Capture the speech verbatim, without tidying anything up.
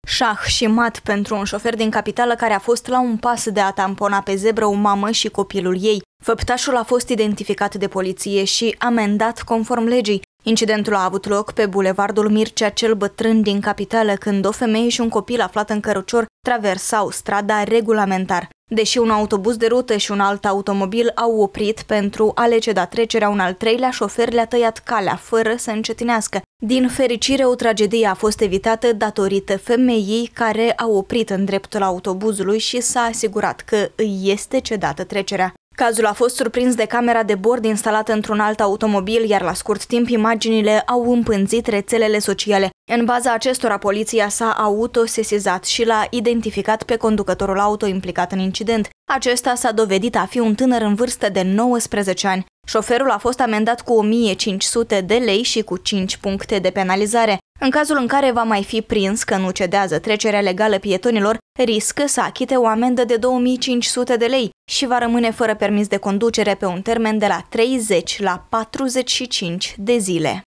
Șah și mat pentru un șofer din capitală care a fost la un pas de a tampona pe zebră o mamă și copilul ei. Făptașul a fost identificat de poliție și amendat conform legii. Incidentul a avut loc pe bulevardul Mircea cel Bătrân din capitală, când o femeie și un copil aflat în cărucior traversau strada regulamentar. Deși un autobuz de rută și un alt automobil au oprit pentru a le ceda trecerea, un al treilea șofer le-a tăiat calea, fără să încetinească. Din fericire, o tragedie a fost evitată datorită femeii care a oprit în dreptul autobuzului și s-a asigurat că îi este cedată trecerea. Cazul a fost surprins de camera de bord instalată într-un alt automobil, iar la scurt timp imaginile au împânzit rețelele sociale. În baza acestora, poliția s-a autosesizat și l-a identificat pe conducătorul auto implicat în incident. Acesta s-a dovedit a fi un tânăr în vârstă de nouăsprezece ani. Șoferul a fost amendat cu o mie cinci sute de lei și cu cinci puncte de penalizare. În cazul în care va mai fi prins că nu cedează trecerea legală pietonilor, riscă să achite o amendă de două mii cinci sute de lei și va rămâne fără permis de conducere pe un termen de la treizeci la patruzeci și cinci de zile.